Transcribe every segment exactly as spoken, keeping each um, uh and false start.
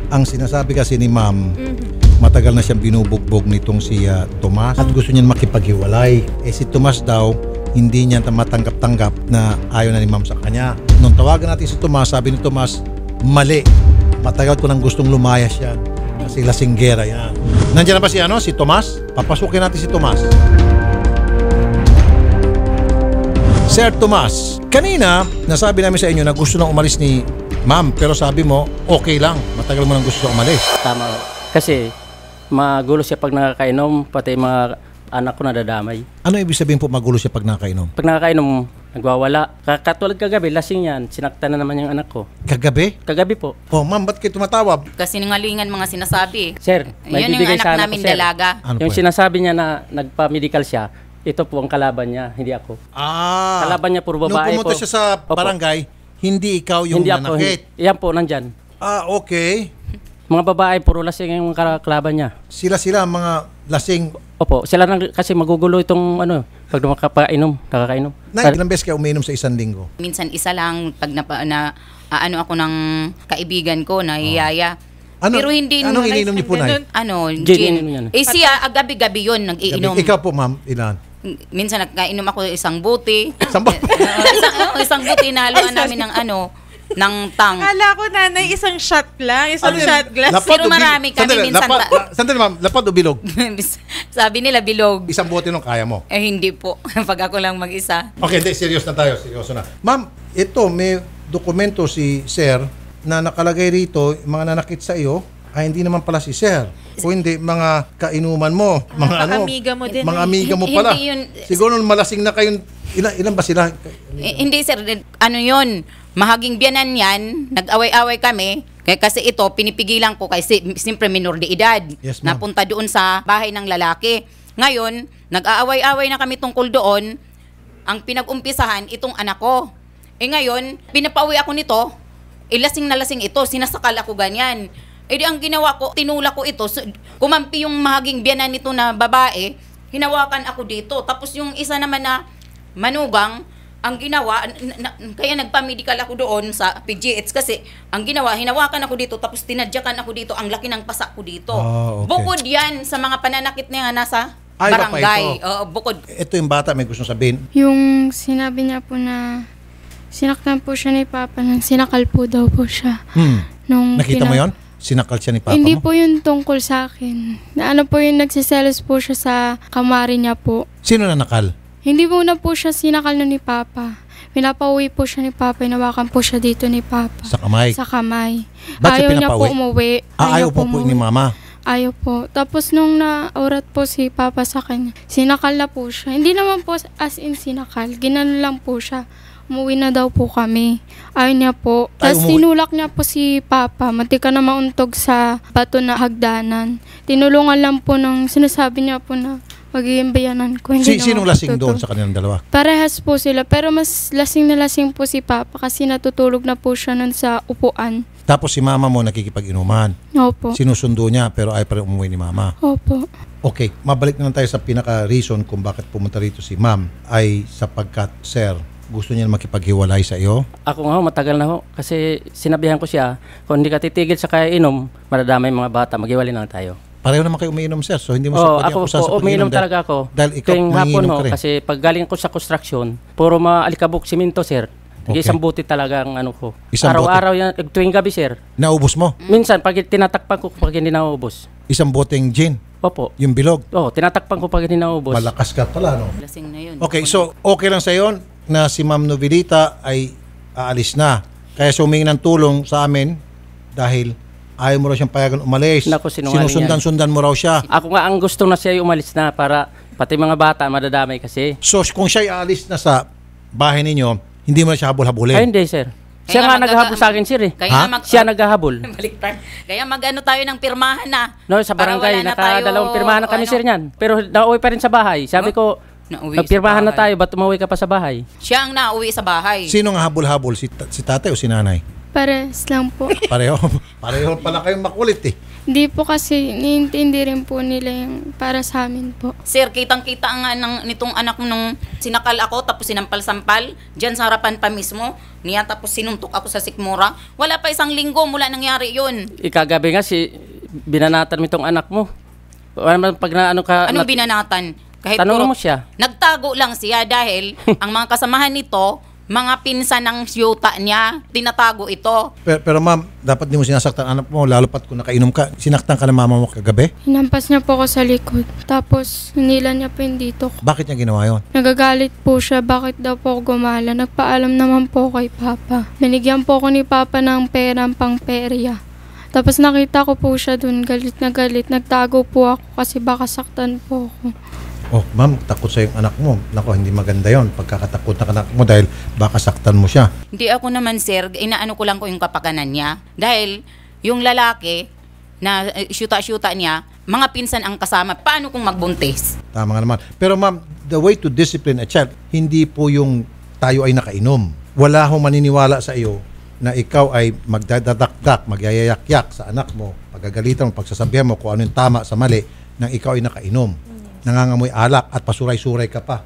Ang sinasabi kasi ni ma'am, Mm-hmm. matagal na siyang binubugbog nitong si uh, Tomas at gusto niya makipaghiwalay. Eh si Tomas daw, hindi niya matanggap-tanggap na ayaw na ni ma'am sa kanya. Nung tawagan natin si Tomas, sabi ni Tomas, mali. Matagal ko nang gustong lumayas yan. Kasi lasinggera yan. Nandiyan na ba si, ano, si Tomas? Papasukin natin si Tomas. Sir Tomas, kanina nasabi namin sa inyo na gusto nang umalis ni ma'am, pero sabi mo, okay lang. Matagal mo nang gusto na umalis. Tama. Kasi magulo siya pag nakakainom, pati mga anak ko nadadamay. Ano ibig sabihin po magulo siya pag nakainom? Pag nakakainom, nagwawala. Katulad kagabi, lasing yan. Sinaktan na naman yung anak ko. Kagabi? Kagabi po. Oh, ma'am, ba't kayo tumatawag? Kasi ngalingan mga sinasabi. Sir, may Yun yung bibigay anak sa anak namin ko, sir. dalaga. Ano Yung po? sinasabi niya na nagpa-medical siya, ito po ang kalaban niya, hindi ako. Ah. Kalaban niya puro babae Nung pumunta po. siya sa Opo. barangay, hindi ikaw yung Hindi ako. nanakit. Hindi, yan po, nandyan. Ah, okay. Mga babae, puro lasing yung kalaban niya. Sila-sila mga lasing. Opo, sila nang, kasi magugulo itong ano, pag makapainom, nakakainom. Na, ilang beses kayo umiinom sa isang linggo? Minsan isa lang pag na, na aano ako ng kaibigan ko na iyaya. Ano, Pero hindi anong ininom niyo po, Nay? Ano, Gin, gin. ininom yan. Eh siya, ah, gabi-gabi yun, nag-iinom. Gabi. Ikaw po, ma'am, ilan? Minsan nagkainom ako isang buti. Isang bu- isang, oh, isang buti na haluan namin ng ano, ng tang. Kala ko, nanay, isang shot lang, isang Ano yan? shot glass. Lapad Pero o bil- marami kami Sandali, minsan lapad, pa- ah, Sandali, ma'am. Lapad o bilog? Sabi nila bilog. Isang bote nung kaya mo. Eh hindi po, pag ako lang mag-isa. Okay, hindi. Serious na tayo. Seryoso na. Ma'am, ito, may dokumento si Sir na nakalagay rito, mga nanakit sa iyo, ay hindi naman pala si Sir. O hindi, mga kainuman mo. Mga Mga ano. amiga mo din, Mga eh. amiga mo Hindi pala. yun. Siguro nung malasing na kayong, ilan, ilan ba sila? Eh, hindi sir, ano yun, mahaging biyanan yan, nag-away-away kami, kaya kasi ito, pinipigilan ko kasi siyempre minor de edad, Yes, ma'am. napunta doon sa bahay ng lalaki. Ngayon, nag-aaway-away na kami tungkol doon, ang pinag-umpisahan, itong anak ko. Eh ngayon, pinapauwi ako nito, eh lasing na lasing ito, sinasakal ako ganyan. Eh di ang ginawa ko, tinula ko ito, so, kumampi yung mahaging biyanan nito na babae, hinawakan ako dito. Tapos yung isa naman na manugang, ang ginawa, n- n- kaya nagpa-medical ako doon sa P G H kasi ang ginawa, hinawakan ako dito tapos tinadyakan ako dito, ang laki ng pasa ko dito. Ah, okay. Bukod yan sa mga pananakit niya nasa Ay, iba pa barangay. ito. Oo, bukod. Ito yung bata, may gusto sabihin. Yung sinabi niya po na sinaktan po siya ni Papa nang sinakal po daw po siya. Hmm. Nung Nakita mo pina- yon? Sinakal siya ni Papa Hindi mo? po yun tungkol sa akin. Na ano po yung nagsiselos po siya sa kamari niya po. Sino na nakal? Hindi po na po siya sinakal na ni Papa. Pinapauwi po siya ni Papa. Inawakan po siya dito ni Papa. Sa kamay? Sa kamay. Ba't siya Ayaw niya po pinapauwi? umuwi. Ah, ayaw po po umuwi. ni Mama. Ayaw po. Tapos nung naurat po si Papa sa kanya, sinakal na po siya. Hindi naman po as in sinakal. Ginano lang po siya. Umuwi na daw po kami. Ayaw niya po. Ay, Tapos umuwi. tinulak niya po si Papa. Mantika na mauntog sa bato na hagdanan. Tinulungan lang po ng sinasabi niya po na magiging bayanan ko. Si, Hindi sinong naman lasing totoo. doon sa kanilang dalawa? Parehas po sila. Pero mas lasing na lasing po si Papa kasi natutulog na po siya nun sa upuan. Tapos si Mama mo nakikipag-inuman. Opo. Sinusundo niya pero ay pa rin umuwi ni Mama. Opo. Okay, mabalik na lang tayo sa pinaka-reason kung bakit pumunta rito si Ma'am ay sapagkat, Sir, gusto niya makipaghiwalay sa iyo. Ako nga, matagal na ho. Kasi sinabihan ko siya, kung hindi ka titigil sa kainom, madadamay mga bata, maghiwalay na lang tayo. Pareho naman kayo umiinom, Sir. So hindi mo Oo, sa pwede ako akusa sa po, umiinom pag-inom talaga ako. Dahil ikaw Tuwing hapon mangiinom ho, ka rin. kasi pag galing ko sa construction, puro mga alikabok, simento, sir. Okay. Isang buti talaga ang ano ko. Isang Araw-araw yan, eh, tuwing gabi, sir. Naubos mo? Minsan, pag tinatakpan ko pag hindi naubos. Isang boteng gin, Opo. yung bilog. Oo, tinatakpan ko pag hindi naubos. Malakas ka pala, no? Lasing na yun. Okay, so okay lang sa yon na si Ma'am Novelita ay aalis na. Kaya sumingi ng tulong sa amin dahil ayaw mo raw siyang payagan umalis. Naku, sinungaling Sinusundan-sundan mo raw siya. Ako nga ang gusto na siya ay umalis na para pati mga bata madadamay kasi. So kung siya ay aalis na sa bahay ninyo, hindi mo na siya habol-habulin. Ay hindi, sir. Siya Kaya nga mag- naghahabol sa akin, sir eh. Kaya Ha? mag- Siya naghahabol. Baliktad. Kaya mag-ano tayo ng pirmahan na. No, sa Para barangay, wala na tayo, nakadalawang pirmahan na kami, ano. sir, niyan. Pero nauwi pa rin sa bahay. Sabi ko, Nauwi nagpirmahan sa na bahay. tayo, ba't umuwi ka pa sa bahay? Siya ang nauwi sa bahay. Sino nga habol-habol? Si, ta- si tatay o si nanay? Pares lang po. Pareho, pareho pala kayong makulit eh. Hindi po kasi niintindi rin po nila yung para sa amin po. Sir, kitang-kita nga ng, nitong anak mo nung sinakal ako tapos sinampal-sampal dyan sa harapan pa mismo. Niya tapos sinuntok ako sa sikmura. Wala pa isang linggo mula nangyari yun. Ikagabi nga si binanatan mo itong anak mo. Wala naman pag na ano ka... Anong nat- binanatan? Kahit Tanong puro- mo siya. Nagtago lang siya dahil ang mga kasamahan nito, mga pinsan ng siyuta niya, tinatago ito. Pero, pero ma'am, dapat di mo sinasaktan anak mo, lalo pat kung nakainom ka. Sinaktan ka ng mama mo kagabi? Hinampas niya po ako sa likod. Tapos hinila niya po yung dito ko. Bakit niya ginawa yun? Nagagalit po siya, bakit daw po ako gumala. Nagpaalam naman po kay Papa. Binigyan po ako ni Papa ng perang pang perya. Tapos nakita ko po siya dun, galit na galit. Nagtago po ako kasi baka saktan po ako. Oh, ma'am, takot sa yung anak mo. Nako, hindi maganda yon pagkakatakot ng anak mo dahil baka saktan mo siya. Hindi ako naman, sir, inaano ko lang ko yung kapakanan niya. Dahil yung lalaki na eh, syuta-syuta niya, mga pinsan ang kasama. Paano kung magbuntis? Tama nga naman. Pero ma'am, the way to discipline a child, hindi po yung tayo ay nakainom. Wala hong maniniwala sa iyo na ikaw ay magdadakdak, magyayayak-yak sa anak mo, pagagalitan mo, pagsasabihan mo kung ano yung tama sa mali, nang ikaw ay nakainom. Nangangamoy alak at pasuray-suray ka pa.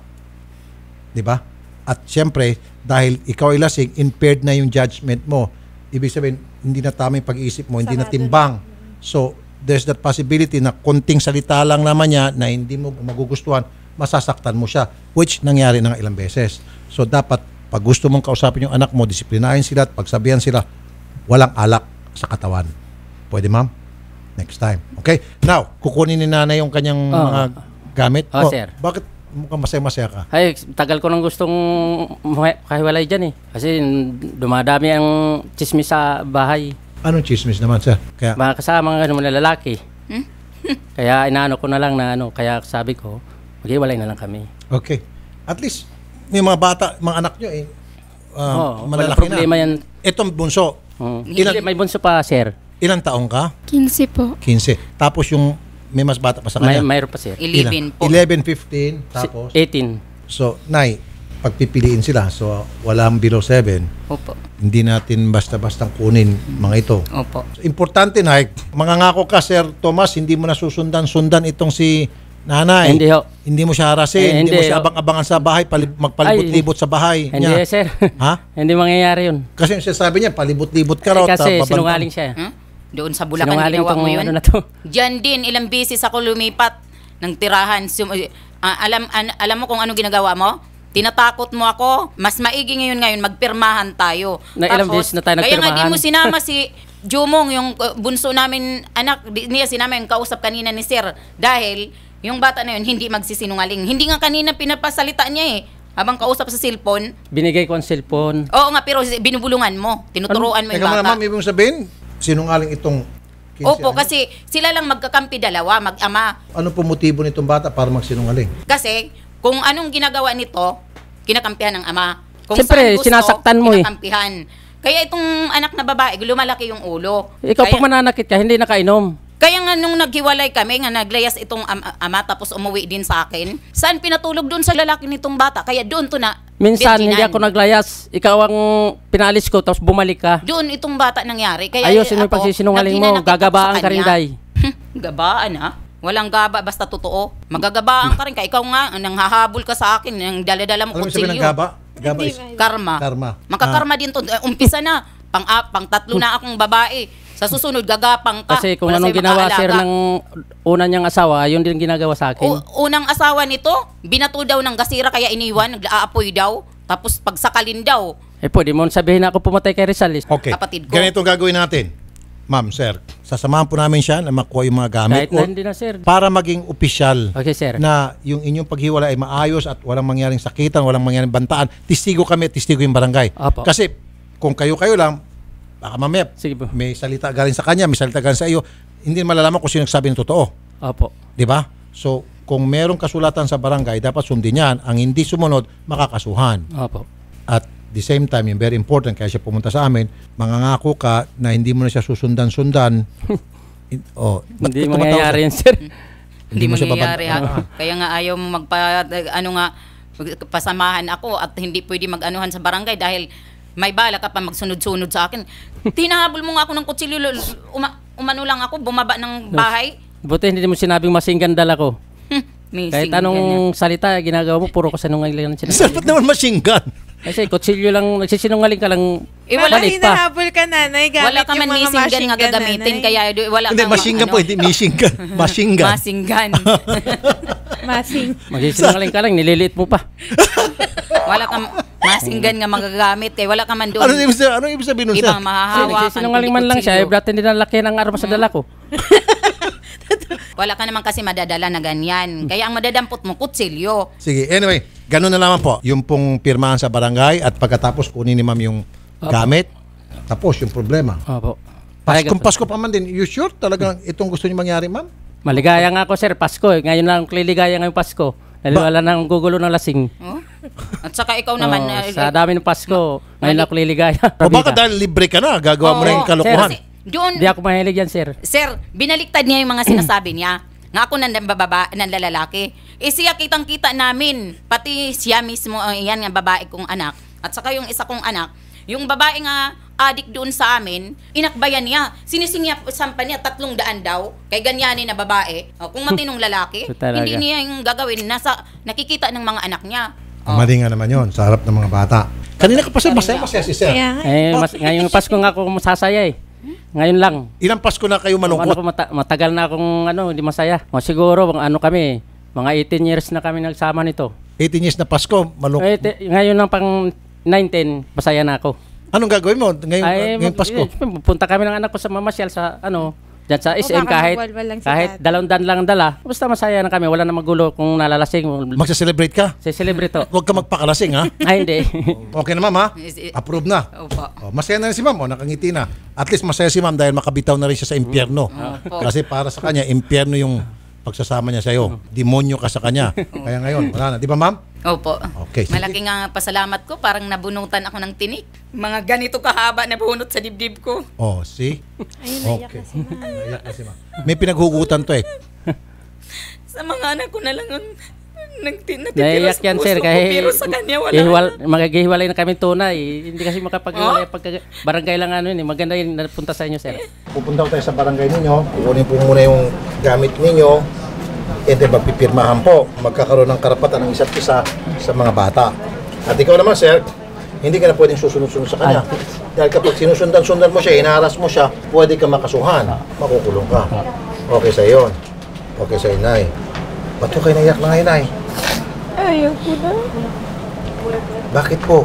'Di ba? At siyempre, dahil ikaw ay lasing, impaired na yung judgment mo. Ibig sabihin, hindi na tama yung pag-iisip mo, hindi na timbang. So, there's that possibility na konting salita lang naman niya na hindi mo magugustuhan, masasaktan mo siya, which nangyari na ilang beses. So, dapat, pag gusto mong kausapin yung anak mo, disiplinahin sila at pagsabihan sila, walang alak sa katawan. Pwede, ma'am? Next time. Okay? Now, kukunin ni nanay yung kanyang Oh. mga gamit. Oh, sir. Bakit mukhang masaya-masaya ka? Ay, tagal ko nang gustong muhi- kahiwalay dyan eh. Kasi dumadami ang chismis sa bahay. Anong chismis naman, sir? Kaya, Mga kasama ng ano, mga lalaki. Hmm? Kaya inaano ko na lang na ano, kaya sabi ko, maghiwalay na lang kami. okay. At least, may mga bata, mga anak nyo eh, uh, Oo, walang malalaki problema na. yan. Itong bunso, Mm. Ilan- Hindi, may bunso pa, sir. ilang taong ka? quince po. quince. Tapos yung may mas bata pa sa May, kanya? mayroon pa, sir. eleven po. eleven, fifteen. Si- Tapos, eighteen. so, Nay, pagpipiliin sila. So, walang below seven. Opo. Hindi natin basta-bastang kunin mga ito. Opo. So, importante, Nay, mangangako ka, Sir Tomas, hindi mo na susundan-sundan itong si nanay. Hindi ho. Hindi mo siya harasin. Eh, hindi, mo hindi, siya ho. abang-abangan sa bahay, palib- magpalibot-libot sa bahay Hindi, niya. sir. Ha? Hindi mangyayari yun. Kasi yung sinasabi niya, palibot-libot ka raw. Eh, kasi ta- babantang- sinungaling siya. Hmm? Doon sa Bulacan, Sinungaling ginawa tong mo yun? ano na to. Diyan din, ilang beses ako lumipat ng tirahan. Sum- ah, alam, an- alam mo kung ano ginagawa mo? Tinatakot mo ako. Mas maigi ngayon ngayon, magpirmahan tayo. Na ilang beses na tayo Kaya nga di nagpirmahan. mo sinama si Jumong, yung uh, bunso namin, anak, di, niya sinama yung kausap kanina ni Sir. Dahil, yung bata na yun, hindi magsisinungaling. Hindi nga kanina pinapasalita niya eh. Habang kausap sa cellphone. Binigay ko ang cellphone. Oo nga, pero binubulungan mo. Tinuturuan mo yung Teka muna, bata. ma'am, ibig mong sabihin, sinungaling itong quince Opo, anos? kasi sila lang magkakampi dalawa, mag-ama. Ano po motibo nitong bata para magsinungaling? Kasi kung anong ginagawa nito, kinakampihan ng ama. Kung Siyempre, saan gusto, sinasaktan mo eh. kinakampihan. Kaya itong anak na babae, lumalaki yung ulo. Ikaw Kaya, pag mananakit ka, hindi nakainom. kaya nga nung naghiwalay kami, nga naglayas itong am- ama tapos umuwi din sa akin, saan pinatulog doon sa lalaki nitong bata? Kaya doon to na Minsan, hindi virginan. ako naglayas. Ikaw ang pinalis ko, tapos bumalik ka. Doon itong bata nangyari. Kaya Ayusin mo yung ako, pagsisinungaling mo. naghinanakit ako sa Gagabaan ka rin, kanya. Day. Gabaan ha? Walang gaba, basta totoo. Magagabaan ka rin. Ka ikaw nga, nang hahabol ka sa akin, nang dala-dala mo Alam mo sabihin ng kutsilyo. gaba? Gaba is Karma. karma. Makakarma din to. Uh, Umpisa na. Pang, ah, pang tatlo na akong babae. Sa susunod, gagapang ka. Kasi kung Wala anong sa'yo ginawa, makaalaga. sir, ng una niyang asawa, yun din ginagawa sa akin. U- unang asawa nito, binato daw ng gasira kaya iniwan, nag-aapoy daw. Tapos pagsakalin daw. Eh, pwede mo sabihin na ako pumatay kay Rizal. eh. Okay. Kapatid ko. Ganito ang gagawin natin. Ma'am, sir, sasamahan po namin siya na makuha yung mga gamit Kahit na o hindi na, sir. para maging opisyal Okay, sir. na yung inyong paghiwala ay maayos at walang mangyaring sakitan, walang mangyaring bantaan. Tistigo kami, tistigo yung barangay. Apo. Kasi kung kayo-kayo lang, baka mamaya Sige po. may salita galing sa kanya, may salita galing sa iyo, hindi malalaman kung sino nagsabi ng totoo. Opo. Di ba? So, kung merong kasulatan sa barangay, dapat sundin yan. Ang hindi sumunod, makakasuhan. Opo. At the same time, yung very important, kaya siya pumunta sa amin, mangangako ka na hindi mo na siya susundan-sundan. In- oh, ba't Hindi ka tumatawa, mangyayari sir? yun, sir. Hindi mo siya mangyayari, babad- ha? Kaya nga ayaw mo magpa, ano nga, pasamahan ako at hindi pwede mag-anuhan sa barangay dahil May bala ka pa magsunod-sunod sa akin. Tinahabol mo nga ako ng kutsilyo. Uma, umano lang ako, bumaba ng bahay. Buti hindi mo sinabing masinggan dala ko. Hmm, may Kahit singgan anong salita ginagawa mo, puro kasinungalingan Sir, sinasabi. ba't naman machine gun? Kasi kutsilyo lang, nagsisinungaling ka lang, Eh, wala, balik pa. hinahabol ka, nanay, gamit Wala ka man yung mga machine gun machine nga gun, gagamitin. nanay. Kaya do- wala Hindi, kang, machine gun ano, po, hindi machine gun. Machine gun. Machine gun. Masing. Magsisinungaling ka lang, nililiit mo pa. Wala kang machine gun nga magagamit. Kaya wala ka man doon. Ano ibig sabihin, ano ibig sabihin nun, sir? Ibang Kasi mahahawakan. nagsisinungaling kundi man lang siya, eh, kutsilyo. dati hindi nalaki ng armas sa dala ko. Wala ka naman kasi madadala na ganyan. Kaya ang madadampot mo, kutsilyo. Sige, anyway, ganun na naman po. Yung pong pirmahan sa barangay at pagkatapos kunin ni ma'am yung gamit, tapos yung problema. Opo. Paskong Pasko pa man din. You sure talagang itong gusto niyo mangyari, ma'am? Maligaya nga ako, sir, Pasko. Eh. Ngayon lang liligaya ngayong Pasko. Dahil Ba- wala nang gugulo ng lasing. Oh? At saka ikaw naman. Oh, eh, sa dami ng Pasko, ngayon lang ako liligaya. O baka dahil libre ka na, gagawa mo Oo. na yung kalokohan. Kasi doon, Hindi ako mahilig yan, sir. sir, binaliktad niya yung mga sinasabi niya. Nga ako nang bababa, nang lalaki. Eh siya kitang-kita namin. Pati siya mismo, uh, yan nga babae kong anak. At saka yung isa kong anak. Yung babae nga adik doon sa amin, inakbayan niya. Sinisingya sampa niya, tatlong daan daw. Kay ganyanin na babae. O, kung matinong lalaki, So, talaga. hindi niya yung gagawin. Nasa, nakikita ng mga anak niya. O, Mali nga naman yun, sa harap ng mga bata. Kanina ka pa, sir, masaya-masaya si sir. Kaya nga. Eh, mas, ngayong Pasko nga ako masasaya eh. Ngayon lang. Ilang Pasko na kayo Ano malungkot? ko, mata- matagal na akong ano, hindi masaya. O, siguro, mga ano kami, mga eighteen years na kami nagsama nito. eighteen years na Pasko, malungkot. Eh, te- ngayon lang pang nineteen, masaya na ako. Anong gagawin mo ngayong, Ay, ngayong mag- Pasko? eh, punta kami ng anak ko sa mamasyal sa ano, dyan sa S M baka kahit magwalwal lang si kahit dati. dalawang dan lang ang dala. Basta masaya na kami, wala na magulo kung nalalasing. Magsa-celebrate ka? Si celebrate to. Huwag ka magpakalasing, ha? Ay, hindi. Okay na, ma'am, ha? Is it- Approve na. Opo. Oh, masaya na rin si ma'am, oh, nakangiti na. At least masaya si ma'am dahil makabitaw na rin siya sa impyerno. Opo. Kasi para sa kanya, impyerno yung pagsasama niya sa iyo. Demonyo ka sa kanya. Kaya ngayon, wala na. Di ba, ma'am? Opo. Okay, sige. Malaking nga pasalamat ko, parang nabunutan ako ng tinik. Mga ganito kahaba na bunot sa dibdib ko. Oh, see? Ayun, naiyak Okay. na si ma'am. Naiyak na si ma'am. May pinaghugutan to eh. Sa mga anak ko na lang ang nagti- Naiyak yan, puso sir. ko, Kahit pero sa kanya wala. ihiwal, maghihiwalay na kami tunay. Hindi kasi makapaghiwalay pagka barangay lang ano yun. eh. Maganda yung napunta sa inyo, sir. Pupunta ko tayo sa barangay ninyo. Kukunin po muna yung gamit ninyo. E then magpipirmahan po. Magkakaroon ng karapatan ng isa't isa sa mga bata. At ikaw naman, sir, hindi ka na pwedeng susunod-sunod sa kanya. Dahil kapag sinusundan-sundan mo siya, inaharas mo siya, pwede ka makasuhan. Makukulong ka. Okay sa yun. Okay sa inay. Ba't ko kayo naiyak na ngayon, Nay? Ayaw ko na. Bakit po?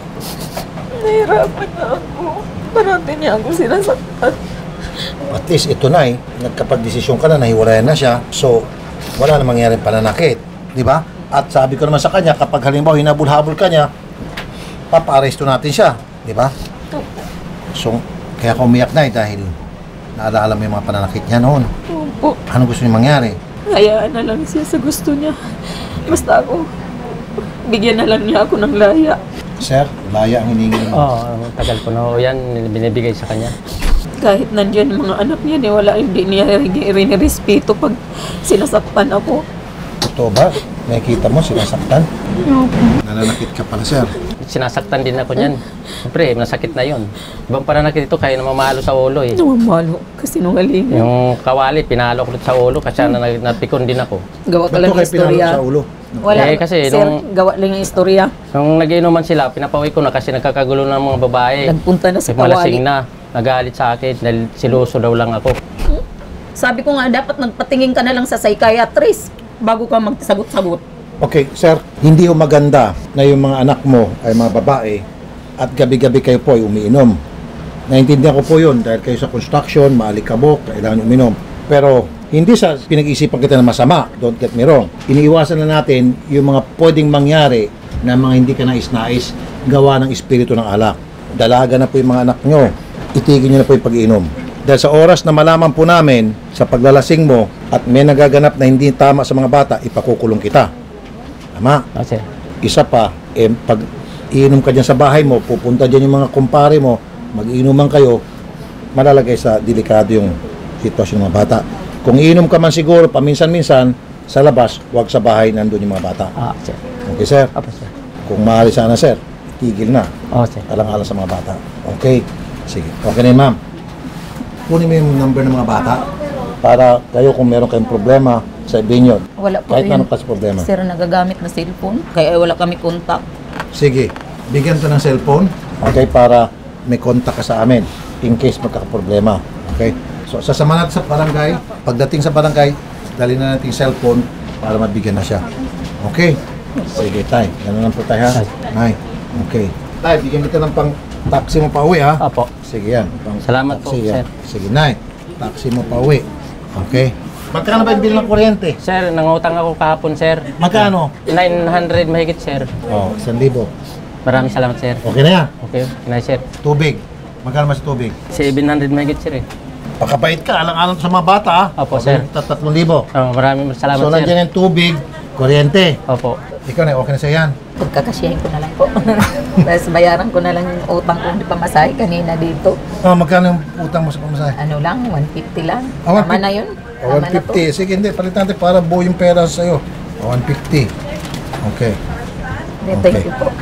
Nahirapan na ako. Parati niya ako sinasaktan. At least ito, Nay, nagkapag-desisyon ka na, nahiwalayan na siya. So, wala na mangyaring pananakit. Di ba? At sabi ko naman sa kanya, kapag halimbawa hinabol-habol ka niya, papa-aresto natin siya. Di ba? So, kaya ako umiyak, Nay, dahil naalala mo yung mga pananakit niya noon. Opo. Ano gusto niya mangyari? Hayaan na lang siya sa gusto niya. Basta ako, bigyan na lang niya ako ng laya. Sir, laya ang hiningi mo. Oo, oh, tagal ko na ho yan, binibigay sa kanya. Kahit nandiyan yung mga anak niya, ni wala, hindi niya rin-respeto pag sinasaktan ako. Totoo ba? Nakikita mo, sinasaktan? Opo. Nananakit ka pala, sir. Sinasaktan din ako niyan. Siyempre, nasakit na yun. Ibang pananakit ito, kaya na mamalo sa ulo eh. Namamalo kasi nungalingan. Yung kawali, pinalo ko sa ulo kasi na napikon din ako. Gawa ka Ba't lang ko ng kayo pinalo istorya. sa ulo? Wala, Eh, kasi sir, nung- gawa lang yung istorya. Nung nagiinuman sila, pinapaway ko na kasi nagkakagulo ng mga babae. Nagpunta na sa Nagmalasing kawali. na. Nagalit sa akin dahil siluso daw lang ako. Sabi ko nga, dapat nagpatingin ka na lang sa psychiatrist bago ka magsagot-sagot. Okay, sir, hindi ho maganda na yung mga anak mo ay mga babae at gabi-gabi kayo po ay umiinom. Naintindihan ko po yun dahil kayo sa construction, maalikabok, kailangan uminom. Pero hindi sa pinag-isipan kita na masama, don't get me wrong. Iniiwasan na natin yung mga pwedeng mangyari na mga hindi ka nais-nais gawa ng espiritu ng alak. Dalaga na po yung mga anak nyo, itigil nyo na po yung pag-iinom. Dahil sa oras na malaman po namin sa paglalasing mo at may nagaganap na hindi tama sa mga bata, ipakukulong kita. Tama? Kasi, Isa pa, eh, pag iinom ka dyan sa bahay mo, pupunta dyan yung mga kumpare mo, mag-iinuman kayo, malalagay sa delikado yung sitwasyon ng mga bata. Kung iinom ka man siguro, paminsan-minsan, sa labas, huwag sa bahay, nandun yung mga bata. ah, sir. Okay, sir? Apo, sir. Kung maaari sana, sir, tigil na. Oo, sir. Alang-alang sa mga bata. Okay. Sige. Okay na yun, ma'am. Kunin mo yung number ng mga bata para kayo kung meron kayong problema sa Ibinyod. Wala po Kahit yun. anong klase problema. Sir, nagagamit na cellphone. Kaya wala kami kontak. Sige. Bigyan to ng cellphone. Okay, para may contact ka sa amin in case magkakaproblema. Okay? So, sasama natin sa barangay. Pagdating sa barangay, dali na natin yung cellphone para mabigyan na siya. Okay? Sige, tay. Ganun lang po tayo, ha? Nay. Okay. Tay, bigyan kita ng pang taxi mo pa uwi, ha? Opo. Sige yan. Pang Salamat po, taxi, yan. sir. Sige, nay. Taxi mo pa uwi. Okay? Magkano ba yung bill ng kuryente? Sir, nangutang ako kahapon, sir. Magkano? nine hundred mahigit, sir. Oh, isang libo. Maraming salamat, sir. Okay na yan. Okay, na, sir. Tubig. Magkano ba sa tubig? seven hundred mahigit, sir, eh. Pakabait ka, alang-alang sa mga bata, ha? Opo, sir. Tatlong libo. Oh, maraming salamat, So, sir. nandiyan yung tubig, kuryente. Opo. Ikaw na, okay na sa'yo yan. Pagkakasyahin ko na lang po. Tapos bayaran ko na lang yung utang ko hindi pa masahe kanina dito. Oh, magkano yung utang mo sa pamasahe? Ano lang, one fifty lang. Ah, Tama na yun. Oh, Tama one na to. fifty. Sige, hindi. Palitan natin para buo yung pera sa'yo. Oh, one fifty. Okay. Thank Okay. you po.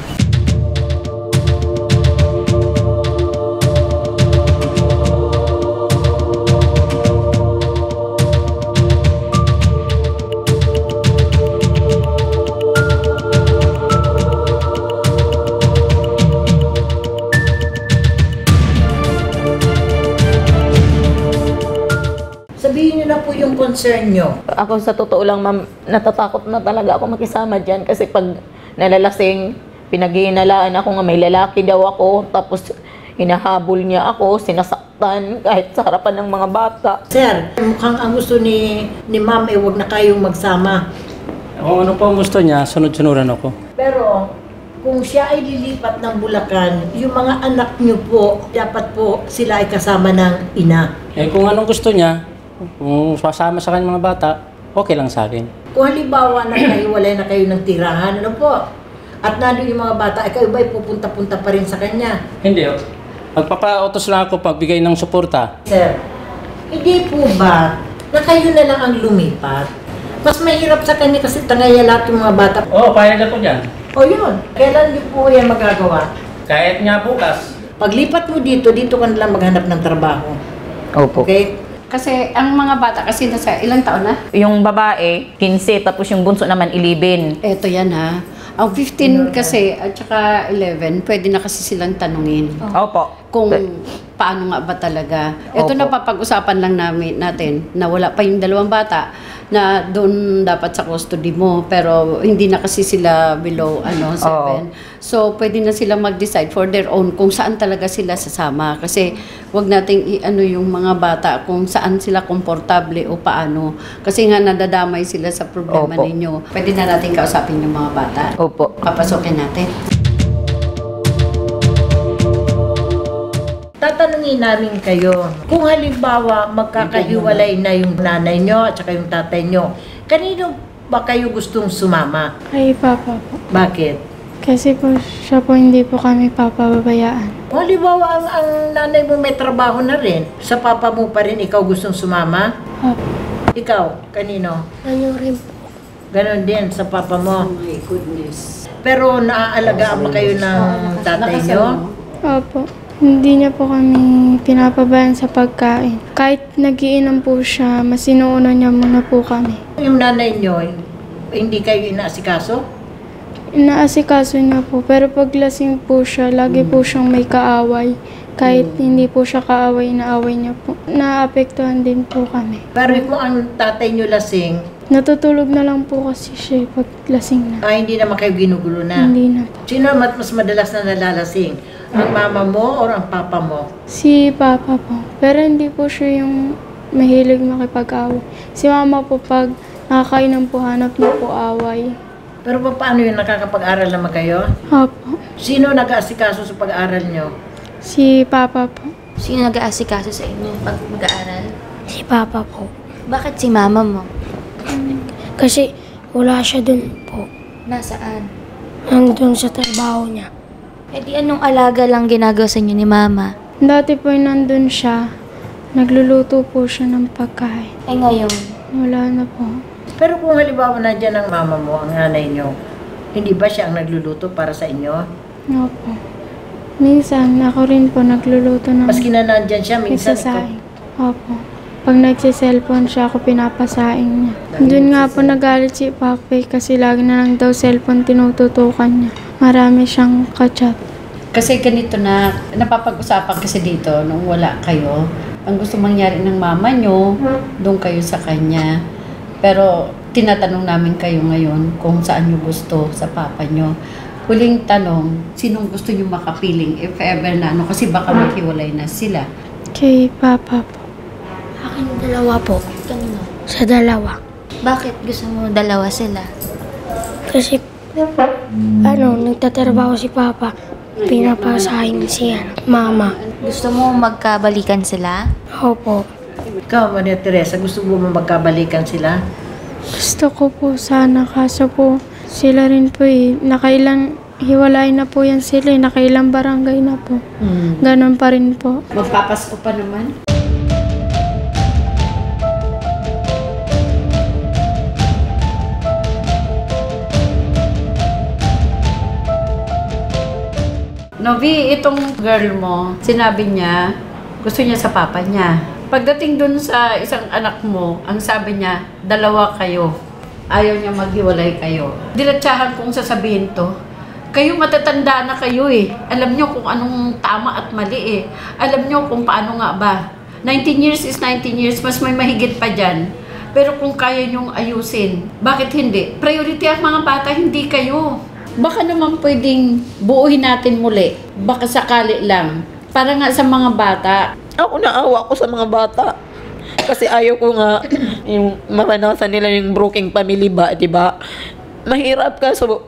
Sabihin niyo na po yung concern niyo. Ako sa totoo lang, ma'am, natatakot na talaga ako makisama dyan kasi pag nalalasing, pinag-iinalaan ako nga may lalaki daw ako, tapos hinahabol niya ako, sinasaktan kahit sa harapan ng mga bata. Sir, mukhang ang gusto ni, ni ma'am eh wag na kayong magsama. Kung ano po ang gusto niya, sunod-sunuran ako. Pero kung siya ay lilipat ng Bulacan, yung mga anak niyo po, dapat po sila ay kasama ng ina. Eh, kung anong gusto niya, kung sasama sa kanyang mga bata, okay lang sa akin. Kung halimbawa na nahiwalay na kayo ng tirahan, ano po? At nandun yung mga bata, ay kayo ba'y pupunta-punta pa rin sa kanya? Hindi, oh. Magpapautos lang ako pagbigay ng suporta. Sir, hindi po ba na kayo na lang ang lumipat? Mas mahirap sa kanya kasi tangaya lahat yung mga bata. Oo, oh, payag ako dyan. O yun, kailan niyo po yan magagawa? Kahit nga bukas. Paglipat mo dito, dito ka na lang maghanap ng trabaho. Opo. Okay? Kasi ang mga bata kasi nasa ilang taon na? Yung babae, fifteen, tapos yung bunso naman eleven. Eto yan ha. Ang fifteen kasi at saka eleven, pwede na kasi silang tanungin. Opo. Kung paano nga ba talaga. Ito Opo. na papag-usapan lang namin natin na wala pa yung dalawang bata na doon dapat sa custody mo pero hindi na kasi sila below ano seven. So pwede na sila mag-decide for their own kung saan talaga sila sasama kasi wag nating i-ano yung mga bata kung saan sila komportable o paano kasi nga nadadamay sila sa problema Opo. ninyo. Pwede na natin kausapin yung mga bata. Opo. Papasokin natin. Tatanungin namin kayo, kung halimbawa magkakahiwalay na yung nanay nyo at saka yung tatay nyo, kanino ba kayo gustong sumama? Kay Papa po. Bakit? Kasi po siya po hindi po kami papababayaan. Kung halimbawa ang, ang nanay mo may trabaho na rin, sa papa mo pa rin ikaw gustong sumama? Opo. Ikaw, kanino? Ano rin po? Ganon din sa papa mo. Oh my goodness. Pero naaalagaan ba kayo ng tatay nyo? Opo. Hindi niya po kami pinapabayaan sa pagkain. Kahit nagiinom po siya, mas inuuna niya muna po kami. Yung nanay nyo, hindi kayo inaasikaso? Inaasikaso niya po, pero pag lasing po siya, lagi po siyang may kaaway. Kahit hindi po siya kaaway, inaaway niya po. Naapektuhan din po kami. Pero kung ang tatay nyo lasing, Natutulog na lang po kasi siya pag lasing na. ah, hindi naman kayo ginugulo na. Hindi na po. Sino mas, mas madalas na nalalasing? Ang mama mo o ang papa mo? Si Papa po. Pero hindi po siya yung mahilig makipag-away. Si Mama po pag nakakainom po, hanap niya po away. Pero pa- paano yun? Nakakapag-aral naman kayo? Opo. Sino nag-aasikaso sa pag-aaral nyo? Si Papa po. Sino nag-aasikaso sa inyo pag mag-aaral? Si Papa po. Bakit si mama mo? Kasi wala siya dun po. Nasaan? Nandun sa trabaho niya. Eh di anong alaga lang ginagawa sa inyo ni mama? Dati po yung nandun siya, nagluluto po siya ng pagkain. Eh ngayon? Wala na po. Pero kung halimbawa nandiyan ang mama mo, ang nanay nyo, hindi ba siya ang nagluluto para sa inyo? Opo. Minsan, ako rin po nagluluto ng Maski na nandyan siya, minsan ikaw. nagsasaing. Opo. Pag nagsiselfon siya, ako pinapasaing niya. Doon nga po nagalit si Papa eh, kasi lagi na lang daw cellphone tinututukan niya. Marami siyang kachat. Kasi ganito na, napapag-usapan kasi dito nung wala kayo. Ang gusto mangyari ng mama nyo, doon kayo sa kanya. Pero tinatanong namin kayo ngayon kung saan nyo gusto sa papa nyo. Huling tanong, sinong gusto nyo makapiling if ever na ano? Kasi baka maghiwalay na sila. Kay Papa po. Akin dalawa po. Kanino? Sa dalawa. Bakit gusto mo dalawa sila? Kasi, ano, nagtatrabaho si Papa. Pinapasahin siya. Mama. Gusto mo magkabalikan sila? Opo. Ikaw, Maria Teresa, gusto mo magkabalikan sila? Gusto ko po sana kaso po sila rin po eh. Nakailang hiwalay na po yan sila eh. Nakailang barangay na po. Hmm. Ganon pa rin po. Magpapasko pa naman. Novi, itong girl mo, sinabi niya, gusto niya sa papa niya. Pagdating dun sa isang anak mo, ang sabi niya, dalawa kayo. Ayaw niya maghiwalay kayo. Dilatsahan kong sasabihin to, kayo matatanda na kayo eh. Alam niyo kung anong tama at mali eh. Alam niyo kung paano nga ba. nineteen years is nineteen years, mas may mahigit pa dyan. Pero kung kaya niyong ayusin, bakit hindi? Priority ang mga bata, hindi kayo. Baka naman pwedeng buuhin natin muli. Baka sakali lang. Para nga sa mga bata. Ako naawa ko sa mga bata. Kasi ayaw ko nga yung maranasan nila yung broken family ba, di ba? Mahirap ka, so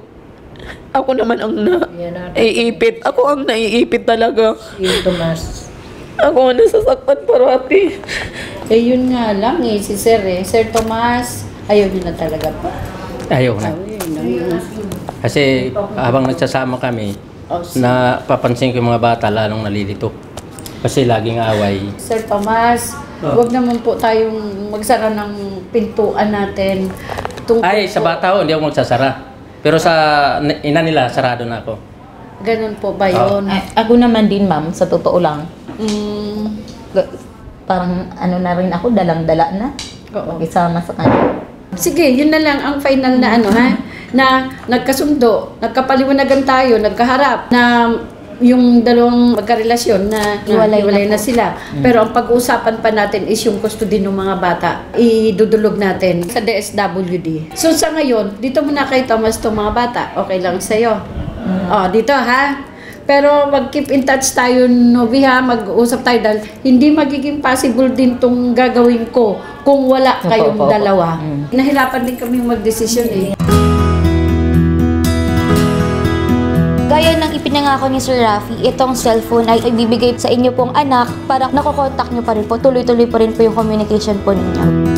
ako naman ang naiipit. Ako ang naiipit talaga. Yung Tomas. Ako ang nasasaktan parati. Eh yun nga lang eh, si Sir eh. Sir Tomas, ayaw niyo na talaga pa. Ayaw na. Ayun, ayun. Kasi habang nagsasama kami, Oh, si- napapansin ko yung mga bata lalong nalilito. Kasi laging away. Sir Tomas, huwag naman po tayong magsara ng pintuan natin. Tungkol Ay, sa po- bata ho, hindi ako magsasara. Pero sa ina nila, sarado na ako. Ganun po ba yun? A- ako naman din, ma'am, sa totoo lang. Mm, Ga- Parang ano na rin ako, dalang-dala na. oo. Isama sa kanya. Sige, yun na lang ang final na ano ha, na nagkasundo, nagkapaliwanagan tayo, nagkaharap, na yung dalawang magkarelasyon na Hiwalay hiwalay na na, po. sila. Pero ang pag-uusapan pa natin is yung custody ng mga bata. Idudulog natin sa D S W D. So sa ngayon, dito muna kay Thomas itong mga bata. Okay lang sa'yo. Oh, dito ha. Pero mag-keep in touch tayo, Novi ha, mag-usap tayo dahil hindi magiging possible din tong gagawin ko kung wala kayong Opo, opo, opo. dalawa. Mm. Nahirapan din kami magdesisyon eh. Gaya ng ipinangako ni Sir Rafi, itong cellphone ay ibibigay sa inyo pong anak para nakokontak nyo pa rin po, tuloy-tuloy pa rin po yung communication po ninyo.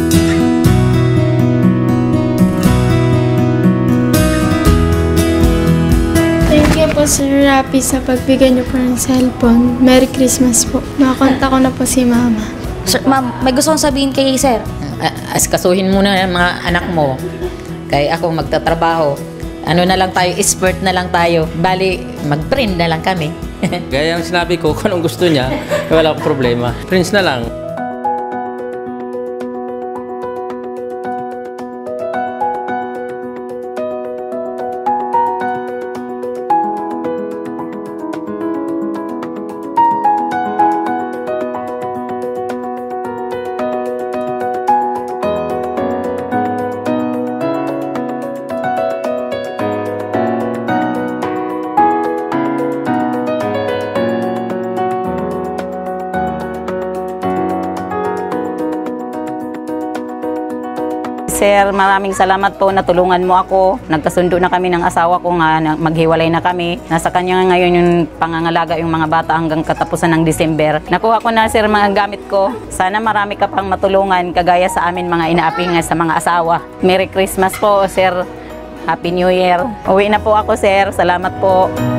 Thank you po Sir Rapi sa pagbigay niyo po ng cellphone. Merry Christmas po. Makakontak ko na po si Mama. Sir, ma'am, may gusto kong sabihin kay Sir. A- Askasuhin muna ang mga anak mo. Kaya ako magtatrabaho. Ano na lang tayo, expert na lang tayo. Bali, mag-print na lang kami. Gaya ang sinabi ko, kung anong gusto niya, wala akong problema. Prince na lang. Sir, maraming salamat po, natulungan mo ako. Nagkasundo na kami ng asawa ko nga, na maghiwalay na kami. Nasa kanya nga ngayon yung pangangalaga yung mga bata hanggang katapusan ng December. Nakuha ko na, sir, mga gamit ko. Sana marami ka pang matulungan, kagaya sa amin mga inaapi nga sa mga asawa. Merry Christmas po, sir. Happy New Year. Uwi na po ako, sir. Salamat po.